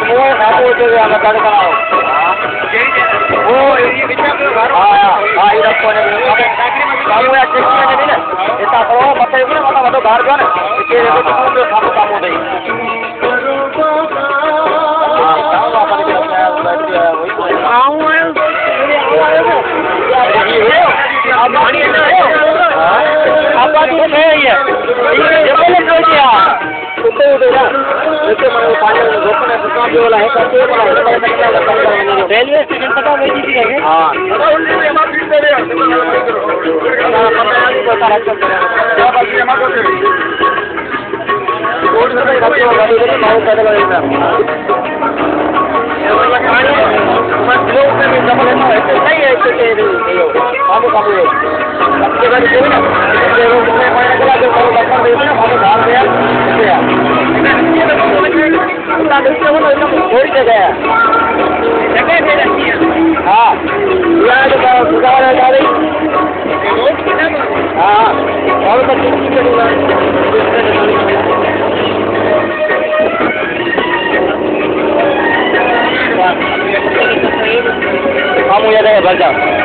वो खाते होते हुए हमें तड़ कराओ वो हाँ इधर कोने में कामू या चेक किया नहीं ना इतना करो मतलब इतना मतलब बाहर जाना इसके लिए तो तुम जो खाते काम हो गई हाँ काम वापस भी लगता है बैठ गया वही आप बात ये है ये बोले तो क्या कुत्ते उधर ना जैसे मैं पानी में रोकने से काम जो वाला है करते हैं रेलवे स्टेशन तक वही चीज है हां रोड में गाड़ी गाड़ी बहुत ज्यादा लगेगा बस लोग में डबल है ना ऐसे नहीं है ऐसे बाबू बाबू सबके बाद जो ना ये लोग में मायने करा जो करो डॉक्टर दे ना बाबू बाहर गया उतना देखते हो ना एकदम थोड़ी जगह है जगह दे रखी है हां यहां जो सुधार है गाड़ी हां और तो किसी के हम हो जाएगा भर जाओ